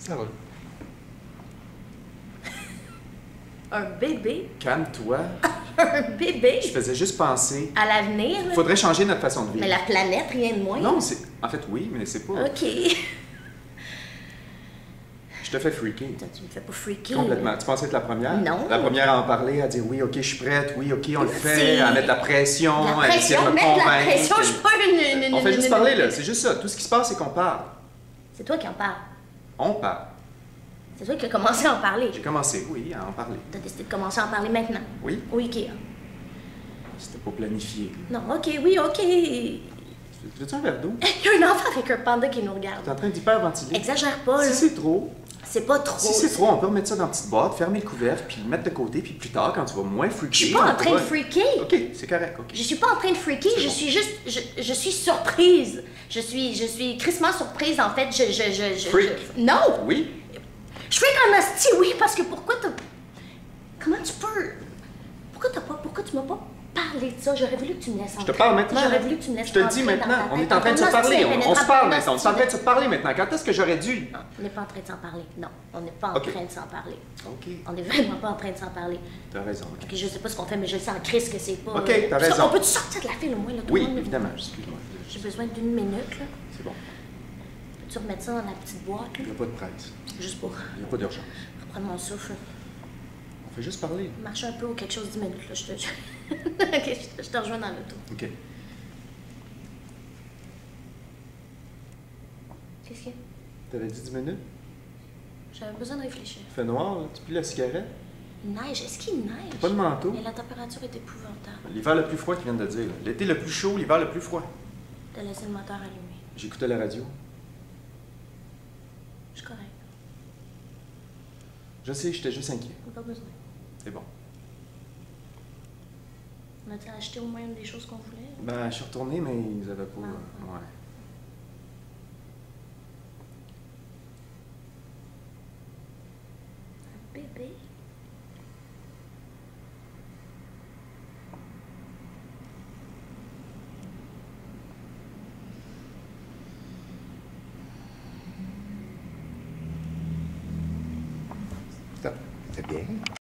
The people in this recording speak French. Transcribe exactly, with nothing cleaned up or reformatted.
Ça va. Un bébé? Calme-toi. Un bébé? Je faisais juste penser. À l'avenir, là? Faudrait changer notre façon de vivre. Mais la planète, rien de moins. Non, c'est... En fait, oui, mais c'est pas... OK. Je te fais freaker. Attends, tu me fais pas freaker. Complètement. là. Tu pensais être la première? Non. La première à en parler, à dire oui, OK, je suis prête, oui, OK, on le fait, C'est- à mettre de la pression, La à essayer pression, de me mettre la convaincre. pression, je suis pas une... une- On fait une- juste une- parler, une- là. C'est juste ça. Tout ce qui se passe, c'est qu'on parle. C'est toi qui en parles. On parle. C'est toi qui as commencé à en parler. J'ai commencé, oui, à en parler. T'as décidé de commencer à en parler maintenant. Oui, Oui, OK. c'était pas planifié. Non, OK, oui, OK. Il Veux-tu un verre d'eau? y a un enfant avec un panda qui nous regarde. T'es en train d'hyperventiler. Exagère pas, là. Si c'est trop, C'est pas trop. si c'est trop, on peut remettre ça dans une petite boîte, fermer le couvercle, puis le mettre de côté, puis plus tard, quand tu vas moins freaker... Je suis pas on en train de pourra- freaker. OK, c'est correct, OK. Je suis pas en train de freaker, C'est je bon. suis juste... Je, je suis surprise. Je suis... Je suis crissement surprise, en fait. Je... je, je, je Freak. je- Non! Oui? Je freak en asti, oui, parce que pourquoi t'as... Comment tu peux... Pourquoi t'as pas... Pourquoi tu m'as pas parlé de ça? J'aurais voulu que tu me laisses entrer. Je te parle maintenant. J'aurais voulu que tu me laisses Je te le rentrer dis dans maintenant. ta On tête. est en train de se Ton parler. hostie On, on se pénétrable, parle ton maintenant. On est en hostie train de se parler maintenant. Quand est-ce que j'aurais dû? Non, on n'est pas en train de s'en parler. Non, on n'est pas en Ok. train de s'en parler. OK. On n'est vraiment pas en train de s'en parler. T'as raison. OK. Ok, je sais pas ce qu'on fait, mais je sais en crise que c'est pas... Ok, euh, t'as parce raison. On peut-tu sortir de la file au moins, là, tout Oui, le monde? évidemment. Excuse-moi. J'ai besoin d'une minute, là. C'est bon. Peux-tu remettre ça dans la petite boîte, là? Il n'y a pas de presse. Juste pour Il n'y a pas d'urgence. reprendre mon souffle. On fait juste parler. Marcher un peu ou quelque chose dix minutes, là. Je te... ok, je te, je te rejoins dans l'auto. OK. Qu'est-ce qu'il y a? T'avais dit dix minutes? J'avais besoin de réfléchir. Il fait noir, là. Tu plies la cigarette? Il neige. Est-ce qu'il neige? Pas de manteau. Mais la température est épouvantable. L'hiver le plus froid qu'ils viennent de dire. là. L'été le plus chaud, l'hiver le plus froid. T'as laissé le moteur allumé. J'écoutais la radio. Je suis correct. Je sais, j'étais juste inquiet. Pas besoin. C'est bon. On a-t-il acheté au moins une des choses qu'on voulait? Ben, je suis retourné, mais ils avaient pas... Non. euh, Ouais. Un bébé? Ça- C'est bien.